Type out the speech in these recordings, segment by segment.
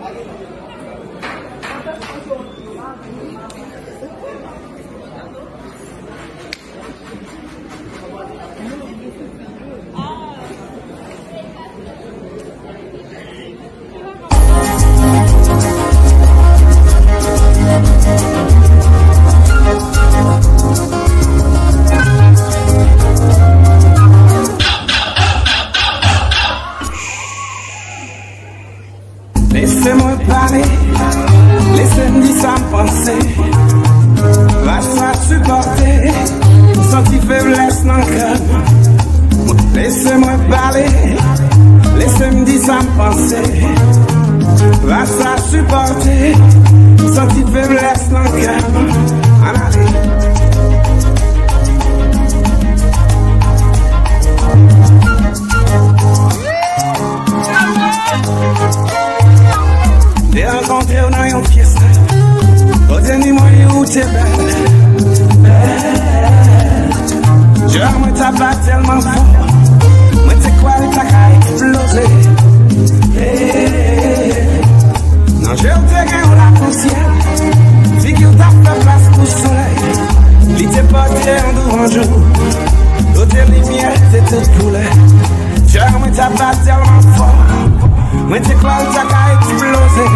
Laissez-moi parler, laissez-moi dire ça me penser. Va supporter, sentir faiblesse dans le cœur. Laissez-moi parler, laissez-moi dire ça me penser. Va supporter, sentir faiblesse dans le cœur. En allez. J'ai rencontré dans une fiesta. Au dernier mois, où t'es belle. Je me tape tellement fort. Moi, t'es quoi, t'as qu'à exploser. Non, je te gagne la conscience. Figure ta fait place pour le soleil. L'idée portée en devant jour. Toutes les lumières, c'est toute couleur. Je me tape tellement fort. Moi, t'es quoi, t'as qu'à exploser.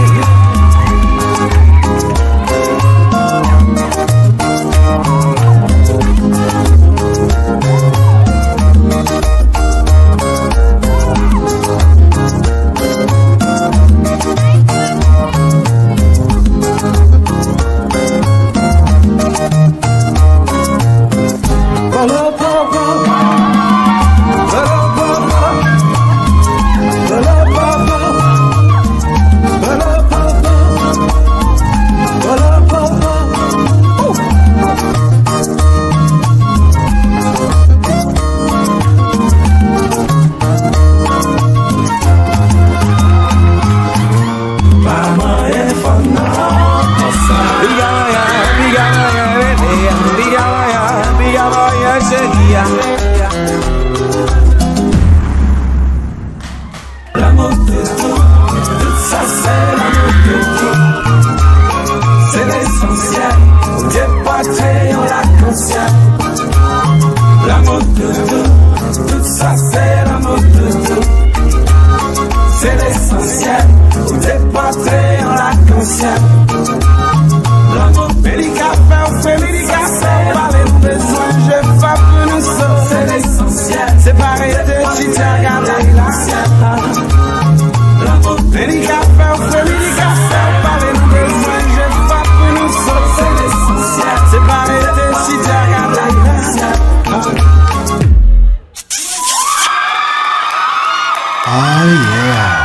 L'amour de tout ça c'est l'amour de tout. C'est l'essentiel, Dieu porté en la conscience. L'amour de tout ça c'est l'amour de tout. C'est l'essentiel, Dieu porté en la conscience. L'amour fait médicament, parler de besoin, je frappe nous sauver. C'est l'essentiel, c'est pareil de chita, regarder la sienne. L'amour médicament, parler de besoin, je frappe nous sauver. C'est l'essentiel, c'est pareil de chita, regarder la sienne. Oh yeah.